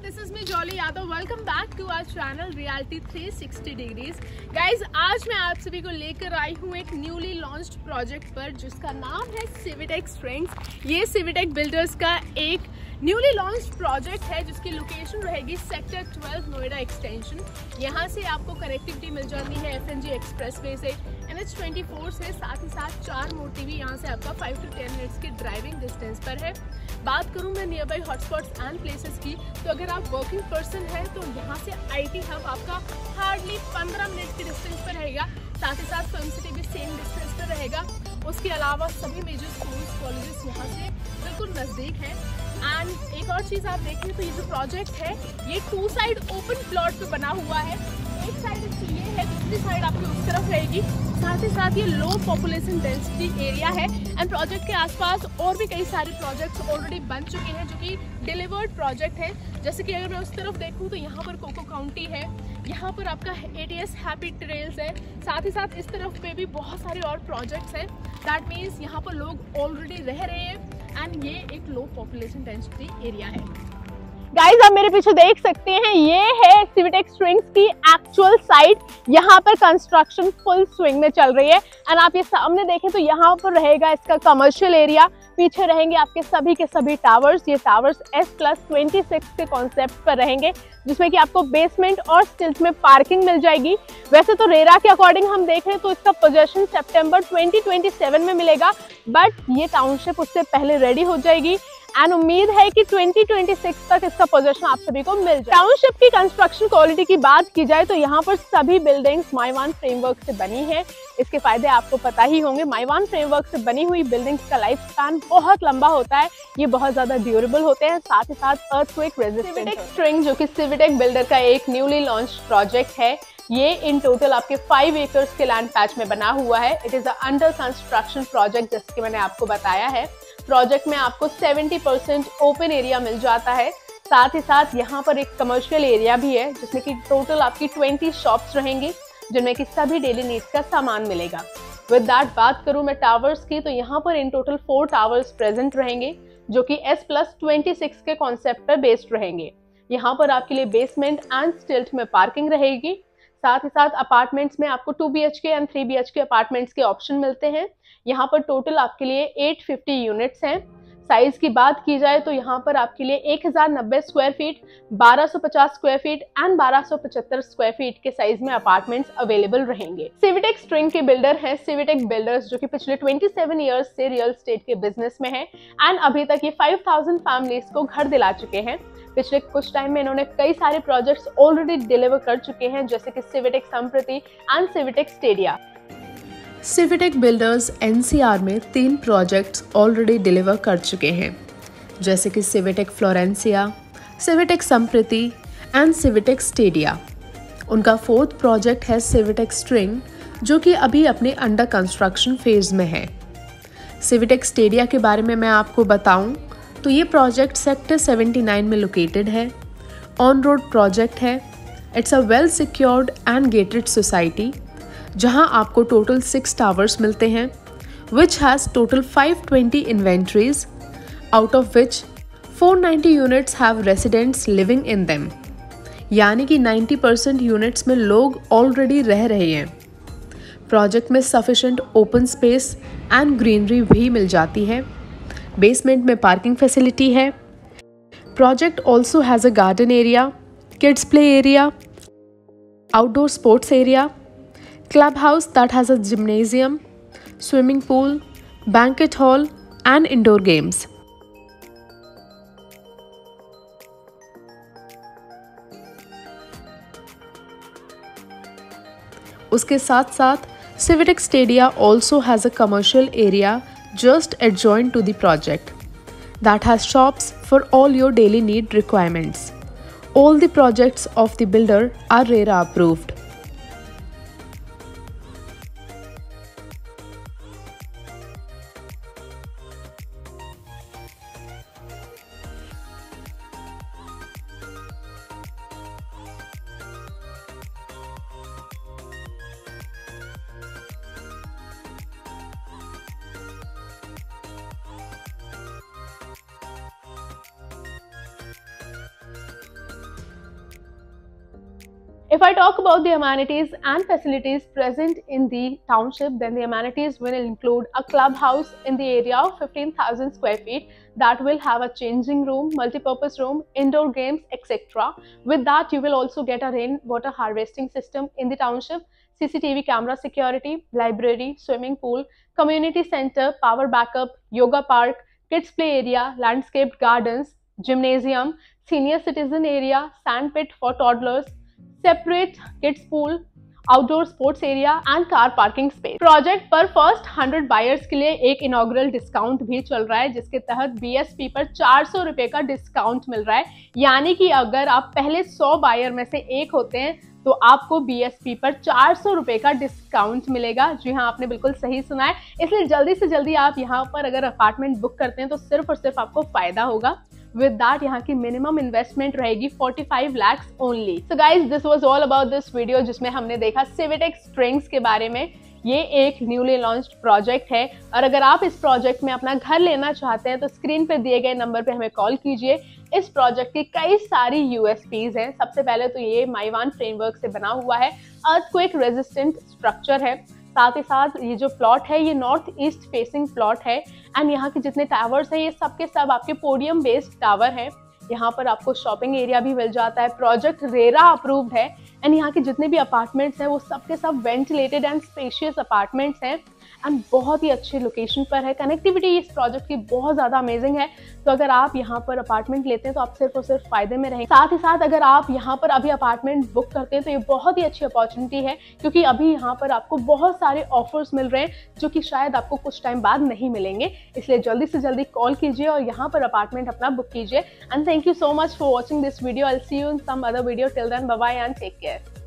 this is me Jolly Yadav. Welcome back to our channel Reality 360 Degrees. Guys, आज मैं आप सभी को लेकर आई हूँ एक न्यूली लॉन्च्ड प्रोजेक्ट पर जिसका नाम है Civitec Strings। ये Civitec बिल्डर्स का एक न्यूली लॉन्च्ड प्रोजेक्ट है जिसकी लोकेशन रहेगी सेक्टर 12 नोएडा एक्सटेंशन। यहाँ से आपको कनेक्टिविटी मिल जाती है FNG एक्सप्रेसवे से, NH24 से, साथ ही साथ 4 मोटी भी यहाँ से आपका 5 to 10 मिनट्स की ड्राइविंग डिस्टेंस पर है। बात करूँ मैं near by hotspots and places की, तो अगर आप वर्किंग पर्सन है तो यहाँ से IT हब आपका हार्डली 15 मिनट की डिस्टेंस पर रहेगा। साथ ही साथ फिल्म सिटी भी सेम डिस्टेंस पर रहेगा। उसके अलावा सभी मेजर स्कूल्स कॉलेजेस यहाँ से बिल्कुल नज़दीक हैं। एंड एक और चीज़ आप देखें तो ये जो प्रोजेक्ट है ये 2 साइड ओपन प्लॉट पे बना हुआ है। एक साइड इसकी ये है, दूसरी साइड आपकी उस तरफ रहेगी। साथ ही साथ ये लो पॉपुलेशन डेंसिटी एरिया है एंड प्रोजेक्ट के आसपास और भी कई सारे प्रोजेक्ट्स ऑलरेडी बन चुके हैं जो कि डिलीवर्ड प्रोजेक्ट है। जैसे कि अगर मैं उस तरफ देखूँ तो यहाँ पर कोको काउंटी है, यहाँ पर आपका ATS हैप्पी ट्रेल्स है, साथ ही साथ इस तरफ पे भी बहुत सारे और प्रोजेक्ट्स हैं। दैट मीन्स यहाँ पर लोग ऑलरेडी रह रहे हैं एंड ये एक लो पॉपुलेशन डेंसिटी एरिया है। गाइस, आप मेरे पीछे देख सकते हैं, ये है Civitec Strings की एक्चुअल साइट। यहाँ पर कंस्ट्रक्शन फुल स्विंग में चल रही है एंड आप ये सामने देखें तो यहाँ पर रहेगा इसका कमर्शियल एरिया। पीछे रहेंगे आपके सभी के सभी टावर्स। ये टावर्स S+26 के कॉन्सेप्ट पर रहेंगे जिसमें कि आपको बेसमेंट और स्टिल्ट में पार्किंग मिल जाएगी। वैसे तो रेरा के अकॉर्डिंग हम देखें तो इसका पोजेशन सितंबर 2027 में मिलेगा, बट ये टाउनशिप उससे पहले रेडी हो जाएगी एंड उम्मीद है कि 2026 तक इसका पोजेशन आप सभी को मिल जाए। टाउनशिप की कंस्ट्रक्शन क्वालिटी की बात की जाए तो यहाँ पर सभी बिल्डिंग्स माईवान फ्रेमवर्क से बनी है। इसके फायदे आपको पता ही होंगे। माईवान फ्रेमवर्क से बनी हुई बिल्डिंग्स का लाइफ स्पैन बहुत लंबा होता है, ये बहुत ज्यादा ड्यूरेबल होते हैं, साथ ही साथ अर्थक्वेक रेजिस्टेंट। Civitec Strings जो कि Civitec बिल्डर का एक न्यूली लॉन्च प्रोजेक्ट है, ये इन टोटल आपके 5 एकर्स के लैंड पैच में बना हुआ है। It is a under construction project जैसे कि मैंने आपको बताया है। प्रोजेक्ट में आपको 70% ओपन एरिया मिल जाता है। साथ ही साथ यहाँ पर एक कमर्शियल एरिया भी है जिसमें कि टोटल आपकी 20 शॉप्स रहेंगी जिनमें कि सभी डेली नीड्स का सामान मिलेगा। विद दैट बात करूँ मैं टावर्स की, तो यहाँ पर इन टोटल 4 टावर्स प्रेजेंट रहेंगे जो कि S+26 के कॉन्सेप्ट पर बेस्ड रहेंगे। यहाँ पर आपके लिए बेसमेंट एंड स्टिल्ट में पार्किंग रहेगी। साथ ही साथ अपार्टमेंट्स में आपको 2 BHK एंड 3 BHK अपार्टमेंट्स के ऑप्शन मिलते हैं। यहाँ पर टोटल आपके लिए 850 यूनिट्स हैं। साइज की बात की जाए तो यहाँ पर आपके लिए 1090 square feet, 1250 square feet and 1275 square feet के साइज में अपार्टमेंट्स अवेलेबल रहेंगे। Civitec String के बिल्डर हैं Civitec बिल्डर्स जो कि पिछले 27 ईयर्स से रियल एस्टेट के बिजनेस में है एंड अभी तक ये 5000 फैमिलीज को घर दिला चुके हैं। पिछले कुछ टाइम में इन्होंने कई सारे प्रोजेक्ट्स ऑलरेडी डिलीवर कर चुके हैं जैसे कि Civitec Samprati and Civitec Stadia. Civitec builders NCR में 3 प्रोजेक्ट्स ऑलरेडी डिलीवर कर चुके हैं जैसे कि Civitec Florencia, Civitec Samprati and Civitec Stadia. उनका 4th प्रोजेक्ट है Civitec String जो कि अभी अपने अंडर कंस्ट्रक्शन फेज में है। Civitec स्टेडिया के बारे में मैं आपको बताऊं तो ये प्रोजेक्ट सेक्टर 79 में लोकेटेड है। ऑन रोड प्रोजेक्ट है। It's a well secured and gated society जहां आपको टोटल 6 टावर्स मिलते हैं which has total 520 inventories, out of which 490 units have residents living in them, यानी कि 90% यूनिट्स में लोग ऑलरेडी रह रहे हैं। प्रोजेक्ट में sufficient open space and greenery भी मिल जाती है। बेसमेंट में पार्किंग फैसिलिटी है। Project also has a garden area, kids play area, outdoor sports area, clubhouse that has a gymnasium, swimming pool, banquet hall and indoor games. उसके साथ साथ Civitec Stadia also has a commercial area just adjoined to the project that has shops for all your daily need requirements. All the projects of the builder are RERA approved. If I talk about the amenities and facilities present in the township, then the amenities will include a clubhouse in the area of 15,000 square feet that will have a changing room, multi-purpose room, indoor games, etc. With that, you will also get a rainwater harvesting system in the township, CCTV camera security, library, swimming pool, community center, power backup, yoga park, kids play area, landscaped gardens, gymnasium, senior citizen area, sand pit for toddlers, separate kids pool, outdoor sports area and car parking space. Project पर first 100 buyers के लिए एक inaugural discount भी चल रहा है, जिसके तहत BSP पर 400 रुपए का डिस्काउंट मिल रहा है। यानी कि अगर आप पहले 100 बायर में से एक होते हैं तो आपको BSP पर 400 रुपए का डिस्काउंट मिलेगा। जी हाँ, आपने बिल्कुल सही सुना है। इसलिए जल्दी से जल्दी आप यहाँ पर अगर अपार्टमेंट बुक करते हैं तो सिर्फ और सिर्फ आपको फायदा होगा। विद दैट यहाँ की मिनिमम इन्वेस्टमेंट रहेगी 45 lakhs only. So guys, this was all about this video, जिसमें हमने देखा Civitec Springs के बारे में। ये एक न्यूली लॉन्च्ड प्रोजेक्ट है और अगर आप इस प्रोजेक्ट में अपना घर लेना चाहते हैं तो स्क्रीन पे दिए गए नंबर पे हमें कॉल कीजिए। इस प्रोजेक्ट की कई सारी USPs हैं। सबसे पहले तो ये माइवान फ्रेमवर्क से बना हुआ है, अर्थक्वेक रेजिस्टेंट स्ट्रक्चर है। साथ ही साथ ये जो प्लॉट है ये नॉर्थ ईस्ट फेसिंग प्लॉट है एंड यहाँ के जितने टावर्स हैं ये सब के सब आपके पोडियम बेस्ड टावर हैं। यहाँ पर आपको शॉपिंग एरिया भी मिल जाता है। प्रोजेक्ट रेरा अप्रूव्ड है एंड यहाँ के जितने भी अपार्टमेंट्स हैं वो सब के सब वेंटिलेटेड एंड स्पेशियस अपार्टमेंट्स हैं एंड बहुत ही अच्छी लोकेशन पर है। कनेक्टिविटी इस प्रोजेक्ट की बहुत ज़्यादा अमेजिंग है। तो अगर आप यहाँ पर अपार्टमेंट लेते हैं तो आप सिर्फ और सिर्फ फायदे में रहेंगे। साथ ही साथ अगर आप यहाँ पर अभी अपार्टमेंट बुक करते हैं तो ये बहुत ही अच्छी अपॉर्चुनिटी है, क्योंकि अभी यहाँ पर आपको बहुत सारे ऑफर्स मिल रहे हैं जो कि शायद आपको कुछ टाइम बाद नहीं मिलेंगे। इसलिए जल्दी से जल्दी कॉल कीजिए और यहाँ पर अपार्टमेंट अपना बुक कीजिए। And thank you so much for watching this video. I will see you in some other video. Till then, bye bye and take care.